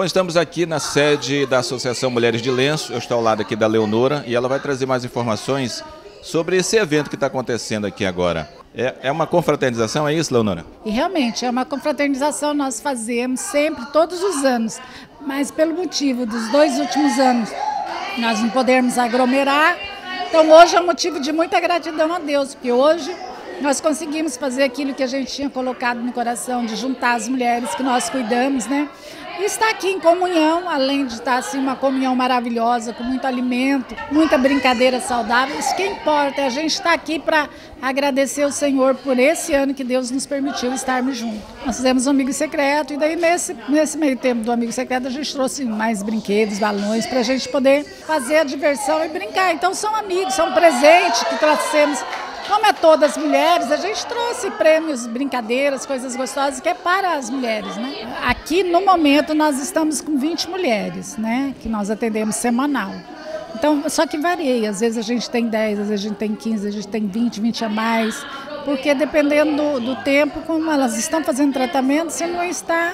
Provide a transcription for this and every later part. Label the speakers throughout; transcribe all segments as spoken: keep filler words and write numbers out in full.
Speaker 1: Bom, estamos aqui na sede da Associação Mulheres de Lenço. Eu estou ao lado aqui da Leonora e ela vai trazer mais informações sobre esse evento que está acontecendo aqui agora. É, é uma confraternização, é isso, Leonora?
Speaker 2: E realmente é uma confraternização, nós fazemos sempre, todos os anos, mas pelo motivo dos dois últimos anos nós não podemos aglomerar, então hoje é um motivo de muita gratidão a Deus, porque hoje nós conseguimos fazer aquilo que a gente tinha colocado no coração, de juntar as mulheres que nós cuidamos, né? E estar aqui em comunhão, além de estar assim, uma comunhão maravilhosa, com muito alimento, muita brincadeira saudável. Isso que importa, é a gente estar aqui para agradecer ao Senhor por esse ano que Deus nos permitiu estarmos juntos. Nós fizemos um amigo secreto e daí nesse, nesse meio tempo do amigo secreto a gente trouxe mais brinquedos, balões, para a gente poder fazer a diversão e brincar. Então são amigos, são presentes que trouxemos. Como é todas as mulheres, a gente trouxe prêmios, brincadeiras, coisas gostosas, que é para as mulheres, né? Aqui, no momento, nós estamos com vinte mulheres, né? Que nós atendemos semanal. Então, só que varia. Às vezes a gente tem dez, às vezes a gente tem quinze, a gente tem vinte, vinte a mais. Porque dependendo do, do tempo, como elas estão fazendo tratamento, se não está...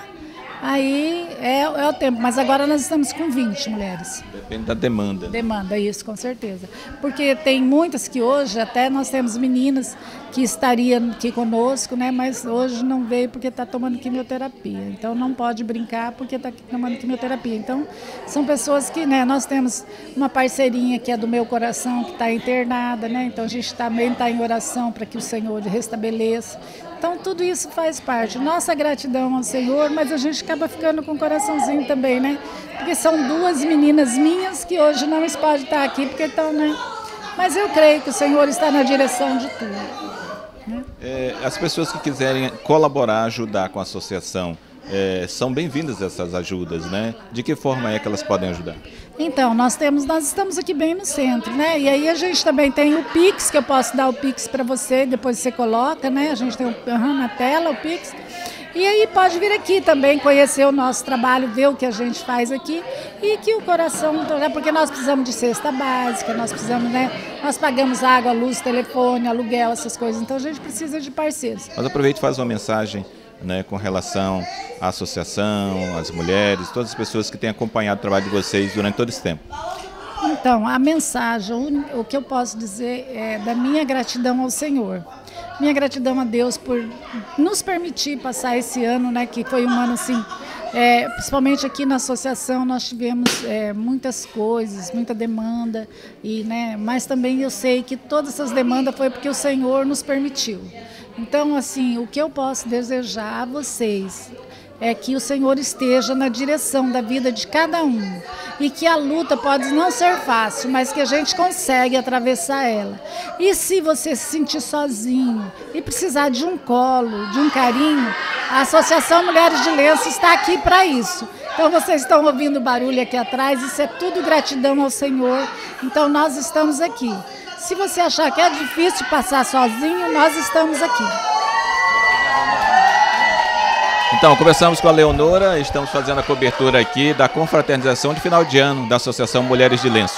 Speaker 2: Aí é, é o tempo, mas agora nós estamos com vinte mulheres.
Speaker 1: Depende da demanda.
Speaker 2: Demanda, isso, com certeza. Porque tem muitas que hoje, até nós temos meninas que estariam aqui conosco, né? Mas hoje não veio porque está tomando quimioterapia. Então não pode brincar porque está tomando quimioterapia. Então são pessoas que, né? Nós temos uma parceirinha que é do Meu Coração, que está internada, né? Então a gente também está em oração para que o Senhor restabeleça. Então tudo isso faz parte. Nossa gratidão ao Senhor, mas a gente acaba ficando com o coraçãozinho também, né? Porque são duas meninas minhas que hoje não podem estar aqui porque estão, né? Mas eu creio que o Senhor está na direção de tudo. Né?
Speaker 1: É, as pessoas que quiserem colaborar, ajudar com a associação, é, são bem-vindas essas ajudas, né? De que forma é que elas podem ajudar?
Speaker 2: Então, nós temos, nós estamos aqui bem no centro, né? E aí a gente também tem o Pix, que eu posso dar o Pix para você, depois você coloca, né? A gente tem o, uhum, na tela o Pix. E aí pode vir aqui também conhecer o nosso trabalho, ver o que a gente faz aqui e que o coração, porque nós precisamos de cesta básica, nós precisamos, né? Nós pagamos água, luz, telefone, aluguel, essas coisas, então a gente precisa de parceiros.
Speaker 1: Mas aproveite e faz uma mensagem, né, com relação à associação, às mulheres, todas as pessoas que têm acompanhado o trabalho de vocês durante todo esse tempo.
Speaker 2: Então, a mensagem, o que eu posso dizer é da minha gratidão ao Senhor. Minha gratidão a Deus por nos permitir passar esse ano, né, que foi um ano assim, é, principalmente aqui na associação nós tivemos é, muitas coisas, muita demanda, e, né, mas também eu sei que todas essas demandas foi porque o Senhor nos permitiu. Então, assim, o que eu posso desejar a vocês é que o Senhor esteja na direção da vida de cada um e que a luta pode não ser fácil, mas que a gente consegue atravessar ela. E se você se sentir sozinho e precisar de um colo, de um carinho, a Associação Mulheres de Lenço está aqui para isso. Então vocês estão ouvindo barulho aqui atrás, isso é tudo gratidão ao Senhor, então nós estamos aqui. Se você achar que é difícil passar sozinho, nós estamos aqui.
Speaker 1: Então, conversamos com a Leonora, estamos fazendo a cobertura aqui da confraternização de final de ano da Associação Mulheres de Lenço.